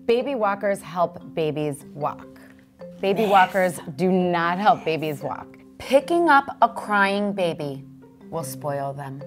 Baby walkers help babies walk. Baby walkers do not help babies walk. Picking up a crying baby will spoil them.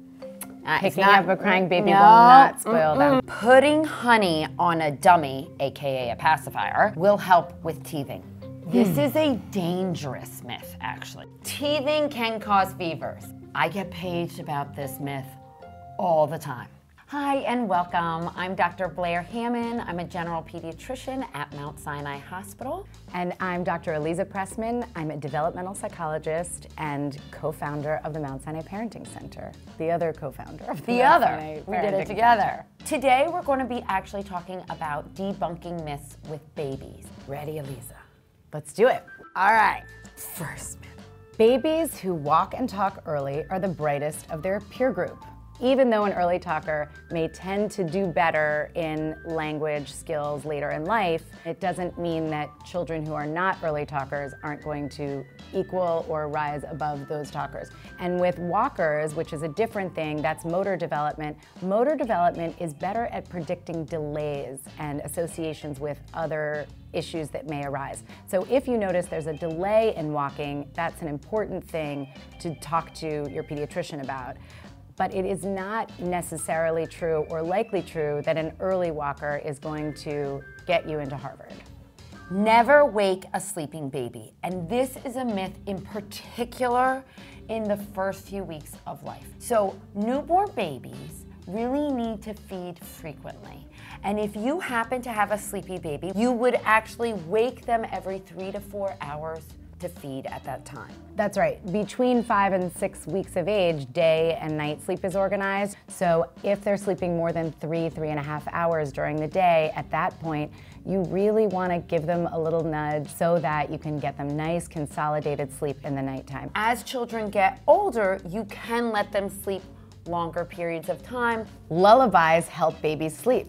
Picking up a crying baby will not spoil them. Putting honey on a dummy, AKA a pacifier, will help with teething. This is a dangerous myth, actually. Teething can cause fevers. I get paged about this myth all the time. Hi and welcome. I'm Dr. Blair Hammond. I'm a general pediatrician at Mount Sinai Hospital. And I'm Dr. Eliza Pressman. I'm a developmental psychologist and co-founder of the Mount Sinai Parenting Center. The other co-founder of the Mount Sinai We did it together. Today we're going to be actually talking about debunking myths with babies. Ready, Eliza? Let's do it. All right. First myth. Babies who walk and talk early are the brightest of their peer group. Even though an early talker may tend to do better in language skills later in life, it doesn't mean that children who are not early talkers aren't going to equal or rise above those talkers. And with walkers, which is a different thing, that's motor development. Motor development is better at predicting delays and associations with other issues that may arise. So if you notice there's a delay in walking, that's an important thing to talk to your pediatrician about. But it is not necessarily true or likely true that an early walker is going to get you into Harvard. Never wake a sleeping baby. And this is a myth in particular in the first few weeks of life. So newborn babies really need to feed frequently. And if you happen to have a sleepy baby, you would actually wake them every 3 to 4 hours to feed at that time. That's right. Between 5 and 6 weeks of age, day and night sleep is organized. So if they're sleeping more than 3.5 hours during the day, at that point, you really want to give them a little nudge so that you can get them nice, consolidated sleep in the nighttime. As children get older, you can let them sleep longer periods of time. Lullabies help babies sleep.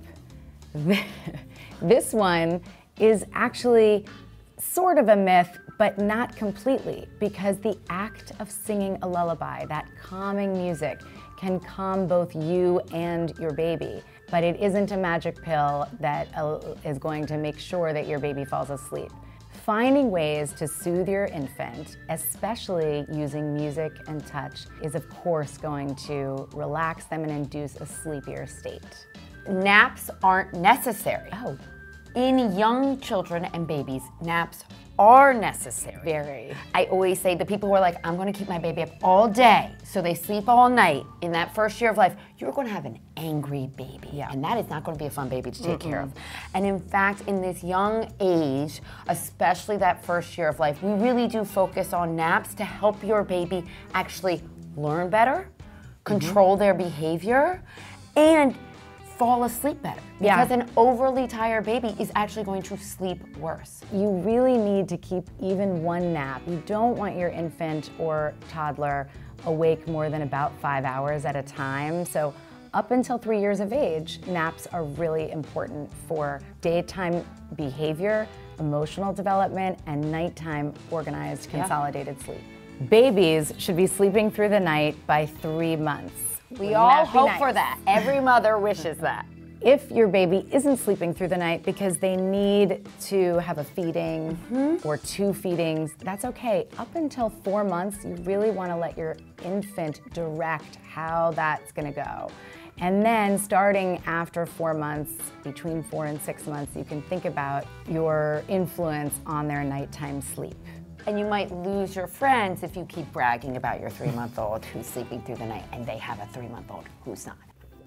This one is actually sort of a myth, but not completely, because the act of singing a lullaby, that calming music, can calm both you and your baby. But it isn't a magic pill that is going to make sure that your baby falls asleep. Finding ways to soothe your infant, especially using music and touch, is of course going to relax them and induce a sleepier state. Naps aren't necessary. Oh. In young children and babies, naps are necessary. Very. I always say the people who are like, I'm going to keep my baby up all day, so they sleep all night, in that first year of life, you're going to have an angry baby. Yeah. And that is not going to be a fun baby to take care of. And in fact, in this young age, especially that first year of life, we really do focus on naps to help your baby actually learn better, control their behavior, and fall asleep better. Because an overly tired baby is actually going to sleep worse. You really need to keep even one nap. You don't want your infant or toddler awake more than about 5 hours at a time. So up until 3 years of age, naps are really important for daytime behavior, emotional development, and nighttime organized, consolidated sleep. Babies should be sleeping through the night by 3 months. We all hope for that. Every mother wishes that. If your baby isn't sleeping through the night because they need to have a feeding or 2 feedings, that's okay. Up until 4 months, you really want to let your infant direct how that's going to go. And then starting after 4 months, between 4 and 6 months, you can think about your influence on their nighttime sleep. And you might lose your friends if you keep bragging about your 3-month-old who's sleeping through the night and they have a 3-month-old who's not.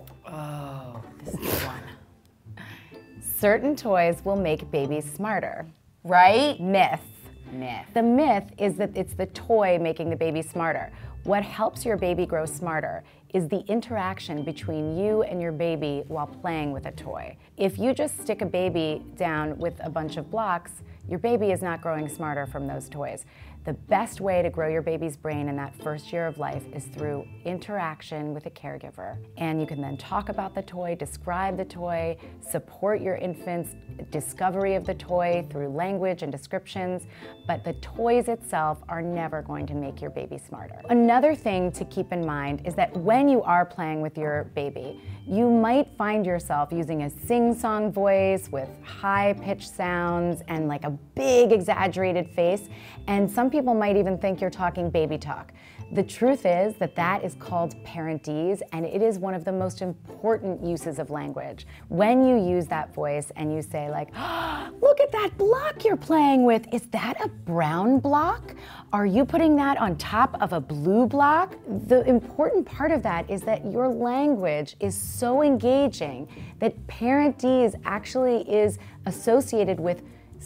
Oh, This is the one. certain toys will make babies smarter. Right? Myth. Myth. The myth is that it's the toy making the baby smarter. What helps your baby grow smarter is the interaction between you and your baby while playing with a toy. If you just stick a baby down with a bunch of blocks, your baby is not growing smarter from those toys. The best way to grow your baby's brain in that first year of life is through interaction with a caregiver. And you can then talk about the toy, describe the toy, support your infant's discovery of the toy through language and descriptions, but the toys itself are never going to make your baby smarter. Another thing to keep in mind is that when you are playing with your baby, you might find yourself using a sing-song voice with high-pitched sounds and like a big exaggerated face, and some people might even think you're talking baby talk. The truth is that that is called parentese, and it is one of the most important uses of language. When you use that voice and you say like, oh, look at that block you're playing with. Is that a brown block? Are you putting that on top of a blue block? The important part of that is that your language is so engaging that parentese actually is associated with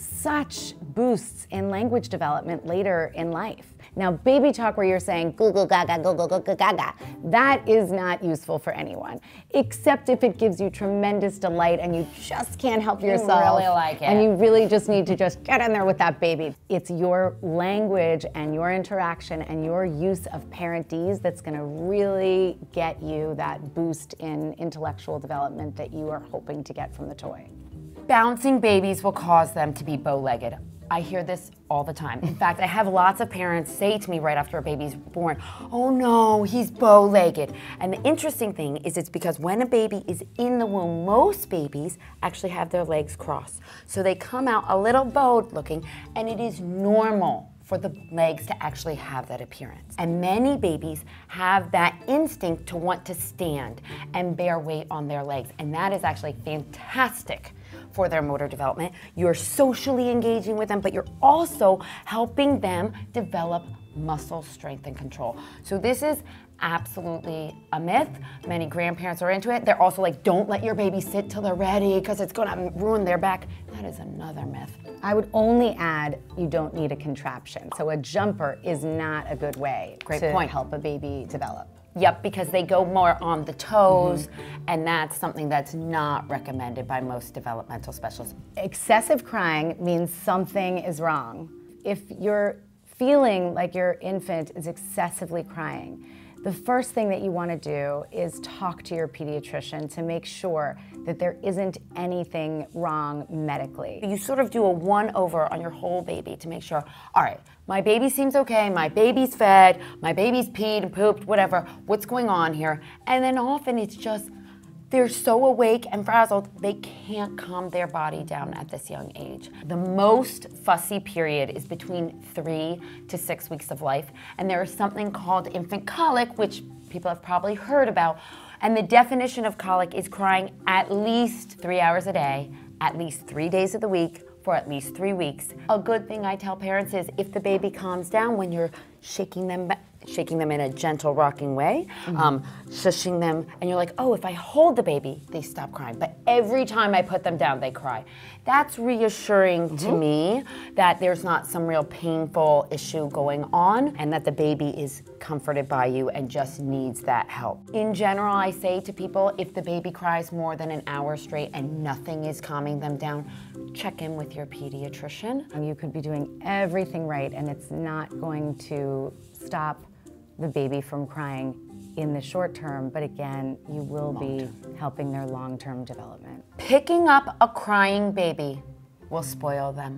such boosts in language development later in life. Now, baby talk where you're saying goo goo gaga, goo goo goo goo gaga, that is not useful for anyone, except if it gives you tremendous delight and you just can't help yourself. You really like it. And you really just need to just get in there with that baby. It's your language and your interaction and your use of parentese that's gonna really get you that boost in intellectual development that you are hoping to get from the toy. Bouncing babies will cause them to be bow-legged. I hear this all the time. In fact, I have lots of parents say to me right after a baby's born, oh no, he's bow-legged. And the interesting thing is it's because when a baby is in the womb, most babies actually have their legs crossed. So they come out a little bowed looking, and it is normal for the legs to actually have that appearance. And many babies have that instinct to want to stand and bear weight on their legs. And that is actually fantastic for their motor development. You're socially engaging with them, but you're also helping them develop muscle strength and control. So this is absolutely a myth. Many grandparents are into it. They're also like, don't let your baby sit till they're ready because it's gonna ruin their back. That is another myth. I would only add, you don't need a contraption. So a jumper is not a good way to help a baby develop. Yep, because they go more on the toes, and that's something that's not recommended by most developmental specialists. Excessive crying means something is wrong. If you're feeling like your infant is excessively crying, the first thing that you want to do is talk to your pediatrician to make sure that there isn't anything wrong medically. You sort of do a one-over on your whole baby to make sure, all right, my baby seems okay, my baby's fed, my baby's peed and pooped, whatever, what's going on here? And then often it's just, they're so awake and frazzled, they can't calm their body down at this young age. The most fussy period is between 3 to 6 weeks of life, and there is something called infant colic, which people have probably heard about, and the definition of colic is crying at least 3 hours a day, at least 3 days of the week, for at least 3 weeks. A good thing I tell parents is if the baby calms down when you're shaking them in a gentle rocking way, shushing them, and you're like, oh, if I hold the baby, they stop crying. But every time I put them down, they cry. That's reassuring to me that there's not some real painful issue going on and that the baby is comforted by you and just needs that help. In general, I say to people, if the baby cries more than an hour straight and nothing is calming them down, check in with your pediatrician. You could be doing everything right and it's not going to stop the baby from crying in the short term, but again, you will be helping their long-term development. Picking up a crying baby will spoil them.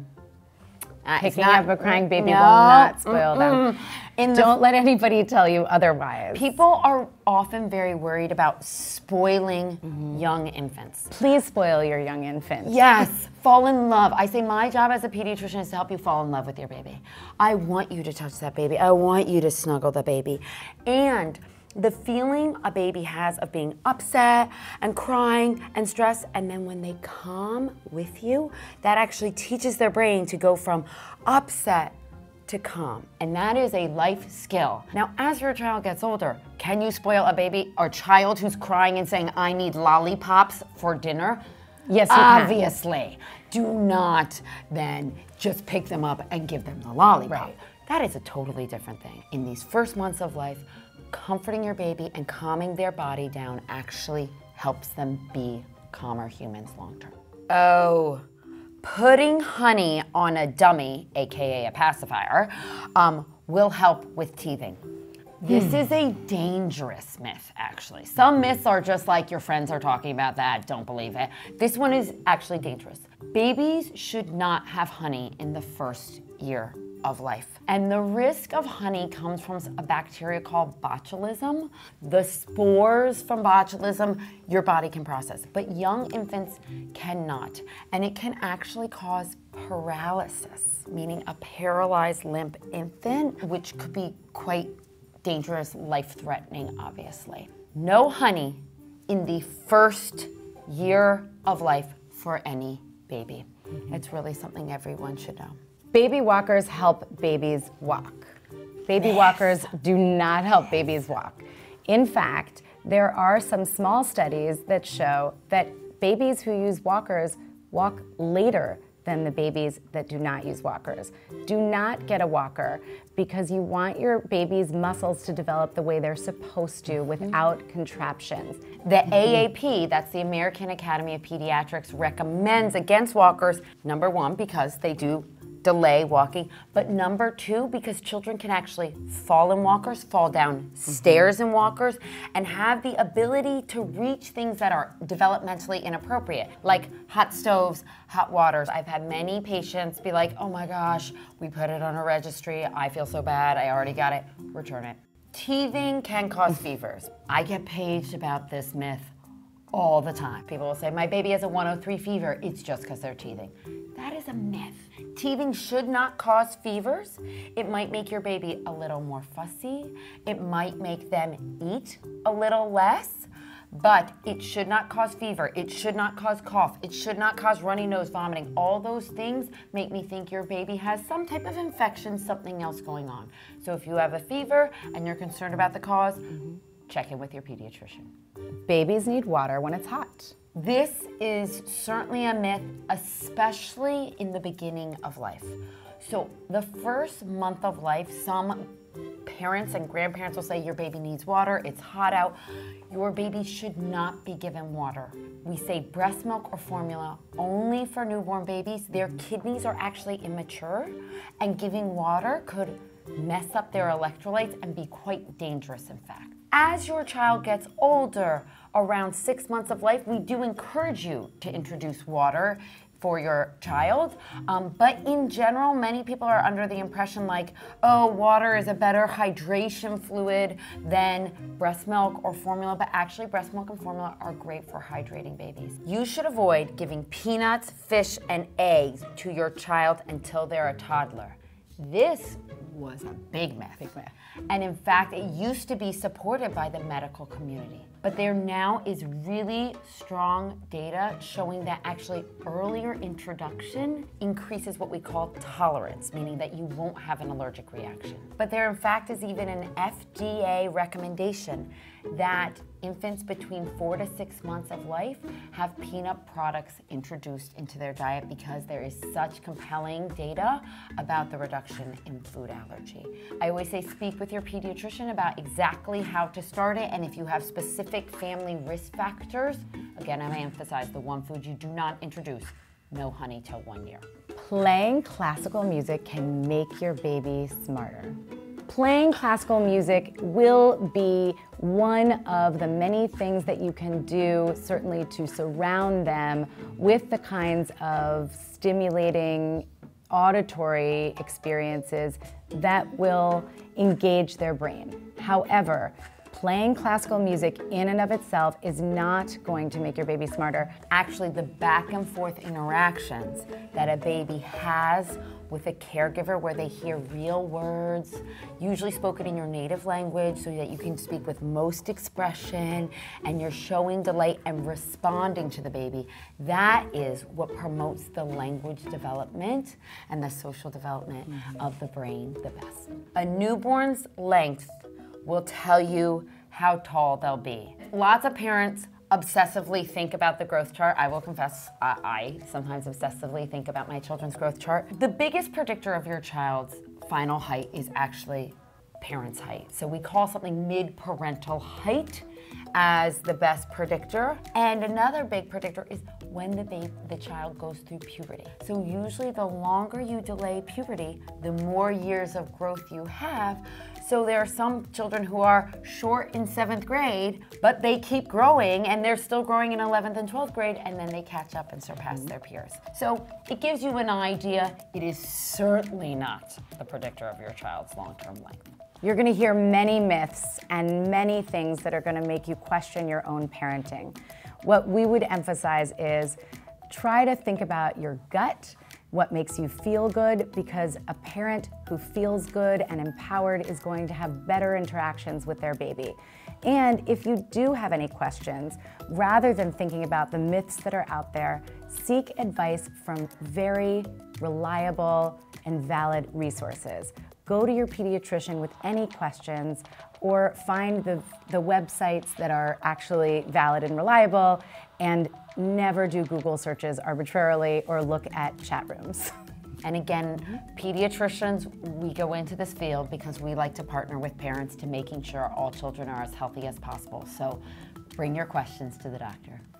Picking up a crying baby will not spoil them. Don't let anybody tell you otherwise. People are often very worried about spoiling young infants. Please spoil your young infant. Yes, fall in love. I say my job as a pediatrician is to help you fall in love with your baby. I want you to touch that baby. I want you to snuggle the baby. And the feeling a baby has of being upset and crying and stressed, and then when they calm with you, that actually teaches their brain to go from upset to calm. And that is a life skill. Now, as your child gets older, can you spoil a baby or child who's crying and saying, I need lollipops for dinner? Yes, you can. Obviously. Do not then just pick them up and give them the lollipop. Right. That is a totally different thing. In these first months of life, comforting your baby and calming their body down actually helps them be calmer humans long term. Oh, Putting honey on a dummy, AKA a pacifier, will help with teething. This is a dangerous myth, actually. Some myths are just like your friends are talking about that, don't believe it. This one is actually dangerous. Babies should not have honey in the first year of life. And the risk of honey comes from a bacteria called botulism. The spores from botulism, your body can process, but young infants cannot. And it can actually cause paralysis, meaning a paralyzed limp infant, which could be quite dangerous, life-threatening, obviously. No honey in the first year of life for any baby. It's really something everyone should know. Baby walkers help babies walk. Baby walkers do not help babies walk. In fact, there are some small studies that show that babies who use walkers walk later than the babies that do not use walkers. Do not get a walker because you want your baby's muscles to develop the way they're supposed to without contraptions. The AAP, that's the American Academy of Pediatrics, recommends against walkers, number one, because they do delay walking, but number two, because children can actually fall in walkers, fall down stairs in walkers, and have the ability to reach things that are developmentally inappropriate, like hot stoves, hot waters. I've had many patients be like, oh my gosh, we put it on a registry, I feel so bad, I already got it, return it. Teething can cause fevers. I get paged about this myth all the time. People will say, my baby has a 103 fever, it's just because they're teething. That is a myth. Teething should not cause fevers. It might make your baby a little more fussy. It might make them eat a little less, but it should not cause fever. It should not cause cough. It should not cause runny nose, vomiting. All those things make me think your baby has some type of infection, something else going on. So if you have a fever and you're concerned about the cause, check in with your pediatrician. Babies need water when it's hot. This is certainly a myth, especially in the beginning of life. So the first month of life, some parents and grandparents will say your baby needs water, it's hot out. Your baby should not be given water. We say breast milk or formula only for newborn babies. Their kidneys are actually immature, and giving water could mess up their electrolytes and be quite dangerous, in fact. As your child gets older, around 6 months of life, we do encourage you to introduce water for your child. But in general, many people are under the impression like, oh, water is a better hydration fluid than breast milk or formula, but actually breast milk and formula are great for hydrating babies. You should avoid giving peanuts, fish, and eggs to your child until they're a toddler. This was a big myth. And in fact, it used to be supported by the medical community. But there now is really strong data showing that actually earlier introduction increases what we call tolerance, meaning that you won't have an allergic reaction. But there in fact is even an FDA recommendation that infants between 4 to 6 months of life have peanut products introduced into their diet because there is such compelling data about the reduction in food allergy. I always say speak with your pediatrician about exactly how to start it, and if you have specific family risk factors, again, I may emphasize the one food you do not introduce, no honey till 1 year. Playing classical music can make your baby smarter. Playing classical music will be one of the many things that you can do, certainly to surround them with the kinds of stimulating auditory experiences that will engage their brain. However, playing classical music in and of itself is not going to make your baby smarter. Actually, the back and forth interactions that a baby has with a caregiver where they hear real words, usually spoken in your native language so that you can speak with most expression and you're showing delight and responding to the baby, that is what promotes the language development and the social development of the brain the best. A newborn's length will tell you how tall they'll be. Lots of parents obsessively think about the growth chart. I will confess, I sometimes obsessively think about my children's growth chart. The biggest predictor of your child's final height is actually parent's height. So we call something mid-parental height as the best predictor. And another big predictor is when the child goes through puberty. So usually the longer you delay puberty, the more years of growth you have. So there are some children who are short in 7th grade, but they keep growing and they're still growing in 11th and 12th grade, and then they catch up and surpass their peers. So it gives you an idea. It is certainly not the predictor of your child's long-term life. You're going to hear many myths and many things that are going to make you question your own parenting. What we would emphasize is try to think about your gut, what makes you feel good, because a parent who feels good and empowered is going to have better interactions with their baby. And if you do have any questions, rather than thinking about the myths that are out there, seek advice from very reliable and valid resources. Go to your pediatrician with any questions, or find the websites that are actually valid and reliable, and never do Google searches arbitrarily or look at chat rooms. And again, pediatricians, we go into this field because we like to partner with parents to making sure all children are as healthy as possible. So bring your questions to the doctor.